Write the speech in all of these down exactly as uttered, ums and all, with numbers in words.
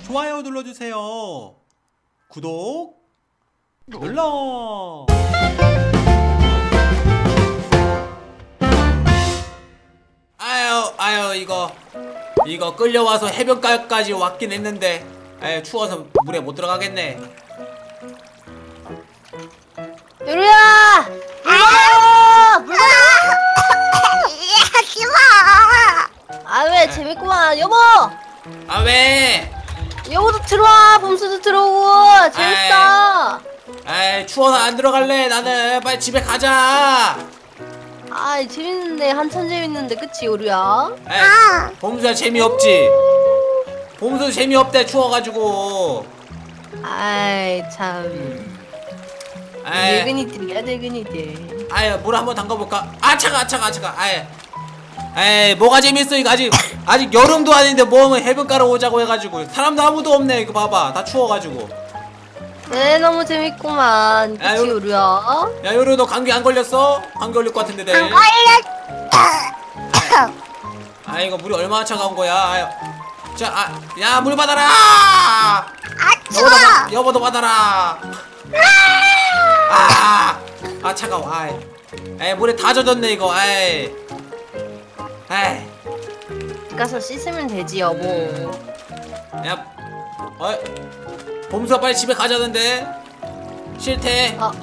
좋아요 눌러주세요. 구독 눌러. 아유 아유 이거 이거 끌려와서 해변가까지 왔긴 했는데 아유 추워서 물에 못 들어가겠네. 요루야! 물가요! 물가요! 하지마! 아 왜 재밌구만. 여보! 아 왜? 여보도 들어와. 봄수도 들어오고 재밌어. 아이 추워서 안 들어갈래. 나는 빨리 집에 가자. 아이 재밌는데 한참 재밌는데 그치 요루야? 에이, 봄수야 재미없지? 봄수 재미없대 추워가지고. 아이 참 에이, 늙은이들이야 늙은이들. 아유 물 한번 담가볼까? 아 차가 차가 차가. 아이 에이 뭐가 재밌어 이거. 아직 아직 여름도 아닌데 뭐 해변가로 오자고 해가지고 사람도 아무도 없네. 이거 봐봐 다 추워가지고. 네 너무 재밌구만. 야, 그치 요루- 요루야? 야 요루 너 감기 안 걸렸어? 감기 걸릴 것 같은데 내일. 안 걸렸어. 아 이거 물이 얼마나 차가운 거야. 아유 자, 아, 야 물 받아라. 아 추워. 여보도, 받- 여보도 받아라. 아, 아 차가워. 아이, 에이 물에 다 젖었네 이거. 아이, 에이, 가서 씻으면 되지 여보. 야, 어, 봄수가 빨리 집에 가자는데 싫대. 아.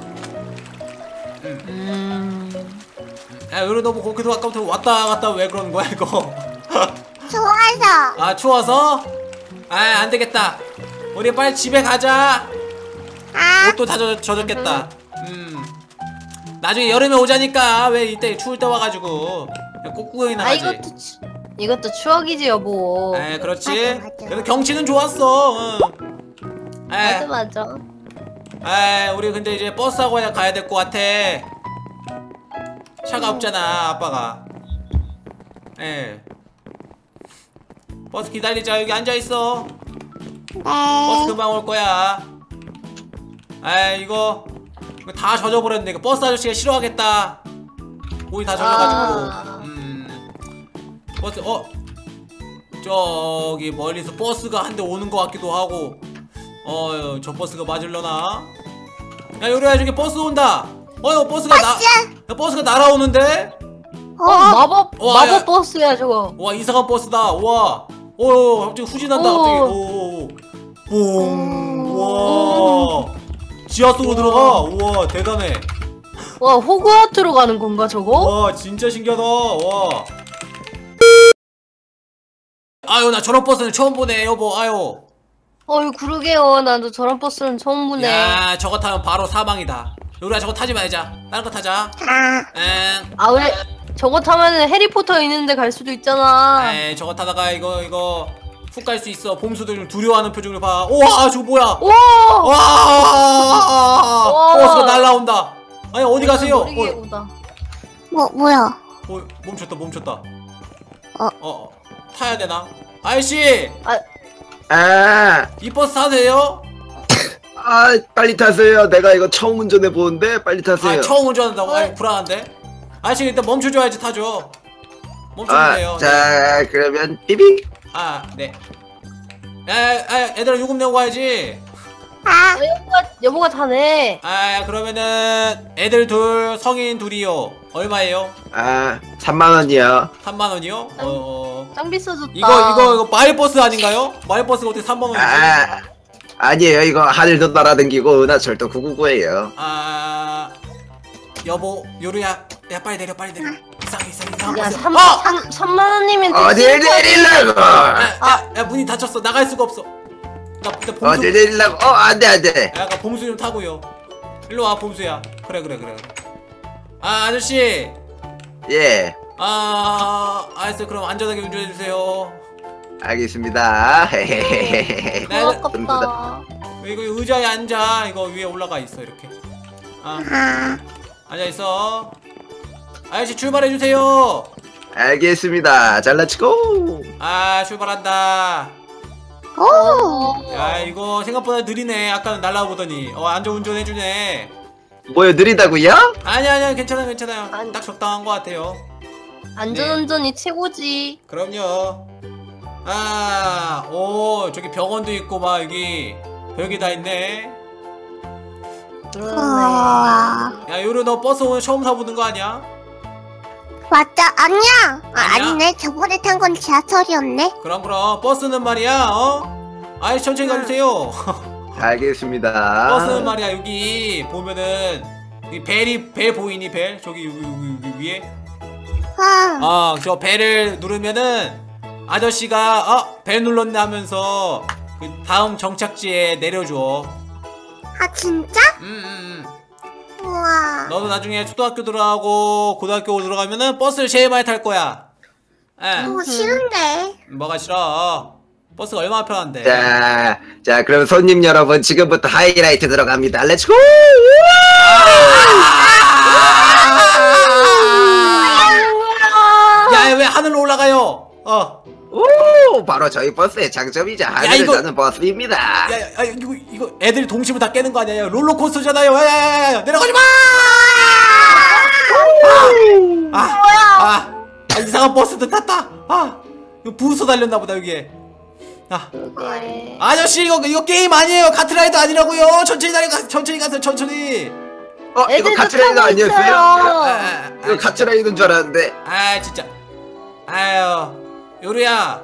음. 야, 요리 너무 거기서 아까부터 왔다 갔다 왜 그러는 거야 이거? 추워서. 아 추워서? 아, 안 되겠다. 우리 빨리 집에 가자. 아 옷도 다 젖, 젖었겠다. 음. 나중에 여름에 오자니까 왜 이때 추울 때 와가지고 꽃구경이나 아 하지. 이것도 추, 이것도 추억이지 여보. 에 그렇지. 맞아, 맞아. 그래도 경치는 좋았어. 응. 맞아 에, 맞아. 에 우리 근데 이제 버스 타고 가야 될 것 같아. 차가 없잖아 아빠가. 에 버스 기다리자. 여기 앉아 있어. 버스 네. 금방 올 거야. 에 이거 이거 다 젖어버렸네. 이거 버스 아저씨가 싫어하겠다. 옷이 다 젖어가지고. 아. 음. 버스 어 저기 멀리서 버스가 한 대 오는 것 같기도 하고. 어 저 버스가 맞을려나? 야 요리야 저기 버스 온다. 어여 버스가 나 야, 버스가 날아오는데? 어, 마법 와, 마법 야. 버스야 저거. 와 이상한 버스다. 와. 어 갑자기 후진한다. 오. 갑자기. 오. 뽕. 와. 지하 속으로 들어가. 우와 대단해. 와 호그와트로 가는 건가 저거? 와 진짜 신기하다. 와. 아유 나 저런 버스는 처음 보네 여보. 아유. 어이 그러게요. 나도 저런 버스는 처음 보네. 야 저거 타면 바로 사망이다. 요리야 저거 타지 말자. 다른 거 타자. 아 엥. 아 왜 저거 타면은 해리포터 있는데 갈 수도 있잖아. 에이 저거 타다가 이거 이거 훅 갈 수 있어. 봄수들 좀 두려워하는 표정을 봐. 우와 저거 뭐야. 오! 와 와. 버스가 날라온다. 아니 어디 가세요? 어, 놀이기구다. 뭐 뭐야? 어 멈췄다 멈췄다. 어. 어 타야 되나? 아저씨 아, 이 버스 타세요? 아, 빨리 타세요. 내가 이거 처음 운전해 보는데 빨리 타세요. 아 처음 운전한다고? 아이 불안한데? 아저씨 일단 멈춰줘야지 타죠. 멈춰주세요. 아, 자, 그러면 삐빅. 아 네. 야, 야, 야 얘들아 요금 내고 가야지. 아 어, 여보가 여보가 타네. 아 그러면은 애들 둘 성인 둘이요. 얼마예요? 아, 삼만 원이요. 삼만 원이요? 어, 어. 짱 비싸졌다. 이거 이거 이거 마일버스 아닌가요? 마일버스가 어떻게 삼만 원이지? 아, 아니에요. 이거 하늘도 날아다니고 은하철도 구구구예요. 아 여보 요루야 야 빨리 내려 빨리 내려. 이상해 이상해 이상한 야 버스. 삼, 어! 삼, 삼만 원이면 어딜 내리려고? 야, 야, 야 문이 닫혔어. 나갈 수가 없어. 나, 나 봄수. 어딜 내리려고? 어, 안 돼, 안 돼. 야, 나 봄수 좀 타고요. 일로 와 봄수야. 그래 그래 그래. 아 아저씨. 예, 아 알았어. 그럼 안전하게 운전해 주세요. 알겠습니다. 네, 어, 아깝다. 이거 의자에 앉아. 이거 위에 올라가 있어 이렇게. 아 아 앉아 있어. 아저씨 출발해 주세요. 알겠습니다. 잘라치고. 아 출발한다. 오. 야 이거 생각보다 느리네. 아까는 날라오더니 어 안전 운전해주네. 뭐요, 느리다고요? 아니 아니 괜찮아요 괜찮아요. 아니. 딱 적당한 것 같아요. 안전운전이 최고지. 그럼요. 아, 오, 저기 병원도 있고 막 여기 별게 다 있네. 우와. 야, 요루 너 버스 오늘 처음 타보는 거 아니야? 맞다. 아니야. 아, 아니야? 아니네. 저번에 탄 건 지하철이었네. 그럼 그럼 버스는 말이야, 어? 아이 천천히 가주세요. 알겠습니다. 버스는 말이야 여기 보면은 이 벨이 벨 보이니 벨 저기 여기, 여기, 여기 위에 아, 어 저 벨을 누르면은 아저씨가 어 벨 눌렀네 하면서 그 다음 정착지에 내려줘. 아 진짜? 음, 음, 음. 우와. 너도 나중에 초등학교 들어가고 고등학교 들어가면은 버스를 제일 많이 탈 거야. 예. 어, 싫은데. 뭐가 싫어? 버스가 얼마나 편한데. 자, 자, 그럼 손님 여러분, 지금부터 하이라이트 들어갑니다. 렛츠고! 야, 왜 하늘로 올라가요? 어. 오, 바로 저희 버스의 장점이자 하늘을 이거- 나는 버스입니다. 야, 야, 야, 이거, 이거 애들이 동심을 다 깨는 거 아니야? 야, 롤러코스터잖아요. 야, 야, 야, 야, 내려가지 마! 아, 아, 아, 이상한 버스도 탔다. 아, 이거 부서 달렸나 보다 여기에. 아, 네. 아저씨 이거 이거 게임 아니에요. 카트라이더 아니라고요. 천천히 다녀가, 천천히 가세요. 천천히. 어, 이거 애들도 카트라이더 타고 아니었어요? 아, 있어요. 아, 아, 이거 카트라이더인 줄 알았는데. 아, 진짜. 아유, 요루야.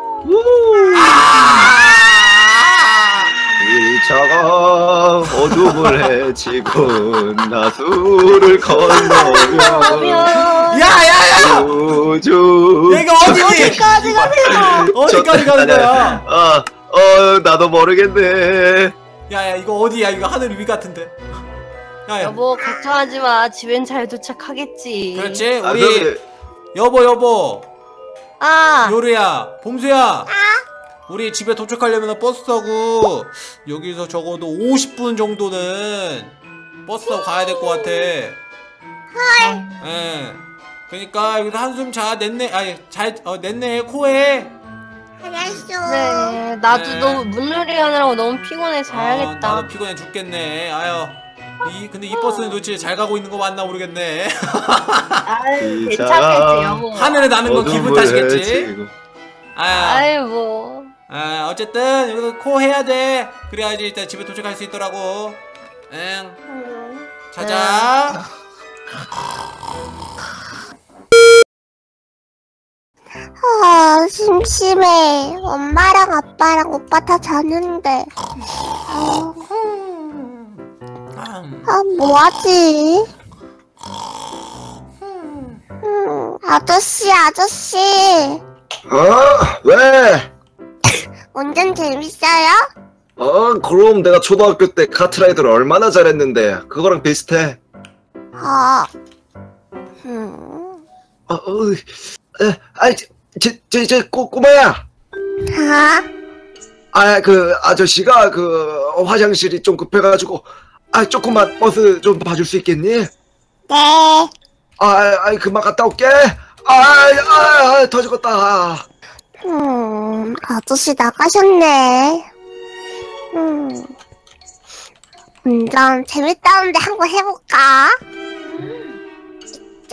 이차가 어둠을 헤치고 나수를 건너면 야야야! 우주 얘가 어디? 어디까지 가세요? 어디까지 가는 거야? 어, 어, 나도 모르겠네. 야야, 이거 어디야? 이거 하늘 위 같은데. 야야. 여보 걱정하지 마. 집엔 잘 도착하겠지. 그렇지. 아, 우리 그러면- 여보 여보. 아, 요루야, 봄수야. 우리 집에 도착하려면 버스 타고 여기서 적어도 오십 분 정도는 버스 타고 가야 될 것 같아. 예. 그러니까 여기서 한숨 자 냈네. 아니 잘 어, 냈네 코에. 알았어. 네. 나도 네. 너무 물놀이 하느라고 너무 피곤해. 아, 자야겠다. 나도 피곤해 죽겠네. 아유. 이 근데 이 버스는 도대체 잘 가고 있는 거 맞나 모르겠네. 아유, 진짜. 괜찮겠지 여보. 하늘에 나는 건 기분 탓이겠지. 헤치고. 아, 아유 뭐. 아, 어쨌든 여기서 코 해야 돼. 그래야지 일단 집에 도착할 수 있더라고. 응. 자자. 아, 심심해. 엄마랑 아빠랑 오빠 다 자는데. 아, 아 뭐하지? 음, 아저씨, 아저씨. 어? 왜? 운전 재밌어요? 어, 그럼 내가 초등학교 때 카트라이더를 얼마나 잘했는데 그거랑 비슷해. 아, 음, 어, 어, 에, 아이, 저, 저, 저, 꼬, 꼬마야. 아, 아, 그 아저씨가 그 화장실이 좀 급해가지고, 아, 조금만 버스 좀 봐줄 수 있겠니? 네. 아, 아, 금방 갔다 올게. 아, 아, 아, 더 죽었다. 음, 아저씨 나가셨네. 음, 운전 재밌다는데 한번 해볼까? 자,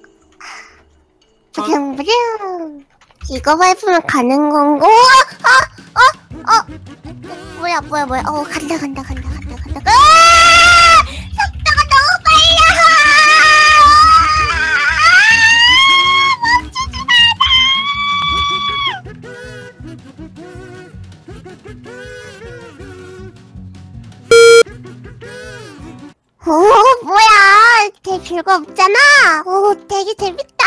부릉 부릉. 이거 밟으면 가는 건고. 어, 어, 어. 뭐야, 뭐야, 뭐야. 어, 간다, 간다, 간다, 간다, 간다. 아! 속도가 너무 빨라. 오, 뭐야. 되게 별거 없잖아. 오, 되게 재밌다.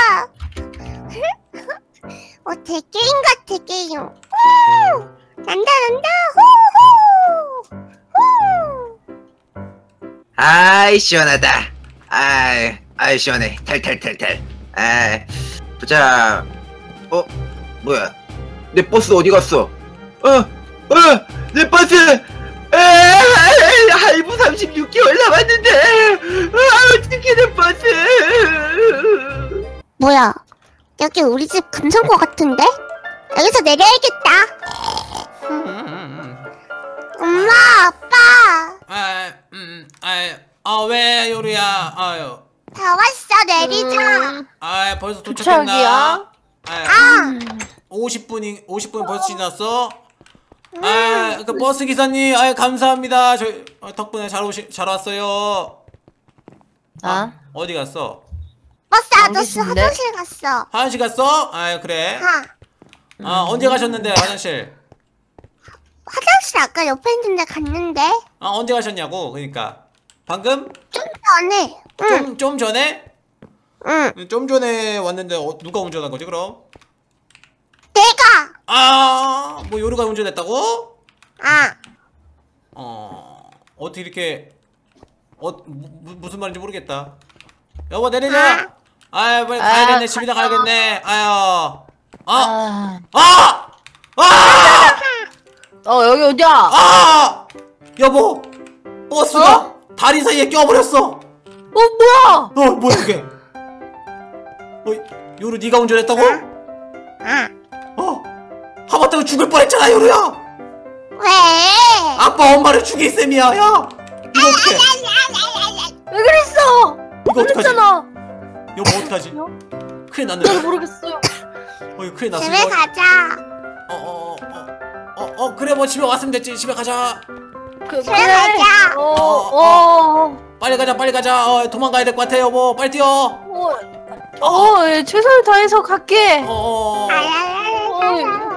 어, 되게 게임 같아, 게임. 오, 난다, 난다. 후, 후, 후. 아이, 시원하다. 아이, 아이, 시원해. 탈탈탈탈. 아이, 보자. 어, 뭐야? 내 버스 어디 갔어? 어, 어, 내 버스! 에이, 할부 삼십육 개월 남았는데! 아, 어떻게 내 버스! 뭐야? 여기 우리 집 근처인 것 같은데? 여기서 내려야겠다. 엄마, 아빠. 아, 음, 아, 아, 왜 요리야? 아유, 다 왔어, 내리자. 음, 아, 벌써 도착이야? 도착했나? 아, 아, 오십 분이 오십 분 벌써 지났어? 아, 그 버스 기사님, 아, 감사합니다. 저 어, 덕분에 잘 오시 잘 왔어요. 아? 어디 갔어? 버스 안 아저씨 계신데? 화장실 갔어. 화장실 갔어? 아, 그래. 아, 아, 언제 가셨는데 화장실? 화장실 아까 옆에 있는데 갔는데 아, 언제 가셨냐고? 그러니까 방금? 좀 전에. 응, 좀 좀 전에? 응. 좀 전에 왔는데 어, 누가 운전한 거지 그럼? 내가. 아, 뭐 요루가 운전했다고? 아, 어, 어떻게 이렇게 어 무, 무슨 말인지 모르겠다. 여보 내리자. 아, 빨리 가야겠네. 아, 집이나 가자. 가야겠네. 아유. 아, 아. 아, 아, 어, 여기 어디야? 아, 여보, 버스가 어? 다리 사이에 껴버렸어. 어, 뭐야? 어, 뭐야 이게? 어, 요루 네가 운전했다고? 아. 어, 하마터면 죽을 뻔했잖아 요루야. 왜? 아빠 엄마를 죽일 셈이야. 야, 이거 어떡해? 왜 그랬어? 이거 어떡하지? 그랬잖아. 여보 어떡하지? 큰일 잘 났네. 모르겠어요. 어, 이거 큰일 났어. 집에 이거. 가자. 어, 어, 어, 어, 어, 어, 그래 뭐 집에 왔으면 됐지. 집에 가자. 그, 집에 가자. 어, 어, 어, 빨리 가자, 빨리 가자. 어, 도망가야 될 것 같아, 여보. 빨리 뛰어. 어, 어, 예, 최선을 다해서 갈게. 어, 어, 어. 아, 어,